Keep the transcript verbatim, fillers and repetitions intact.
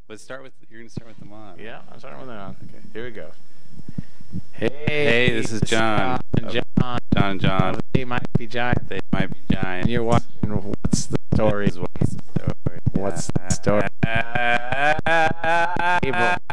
Let's start with, you're going to start with them on. Yeah, I'm starting with them on. Okay. Here we go. Hey, Hey, this is John. John, John. John and John. Oh, they might be giant. They might be giant. And you're watching What's the Story? What's the story? What's the story? Uh, Cable.